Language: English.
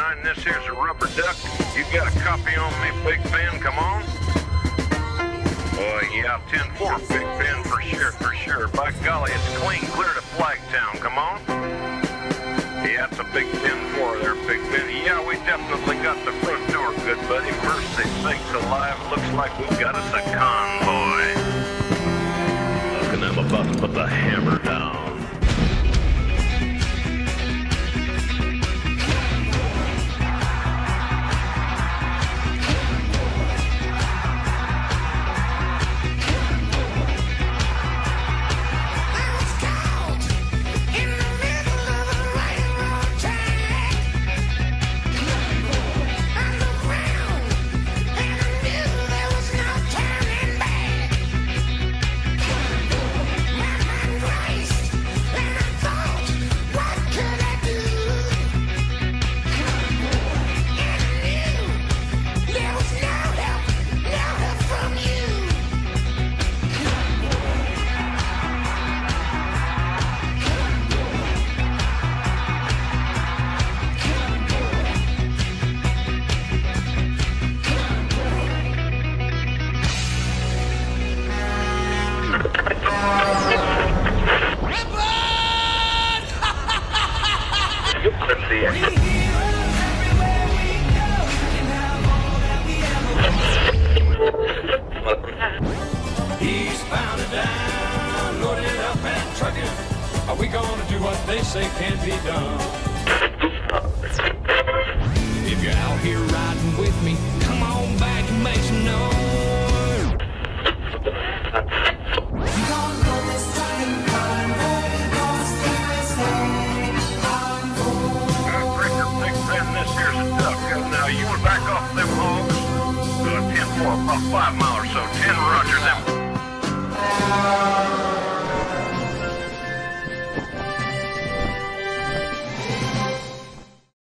9, this here's a rubber duck. You got a copy on me, Big Ben, come on. Yeah, 10-4, Big Ben, for sure, for sure. By golly, it's clean, clear to Flagtown, come on. Yeah, it's a big 10-4 there, Big Ben. Yeah, we definitely got the front door, good buddy. Mercy sakes alive, looks like we've got us a convoy. Look, and I'm about to put the hammer down. He's bound and down, loaded up and trucking. Are we gonna do what they say can't be done? If you're out here riding with me, come on back and make some noise. Now you want to back off them hogs? 10-4, about 5 miles or so. 10 Roger them.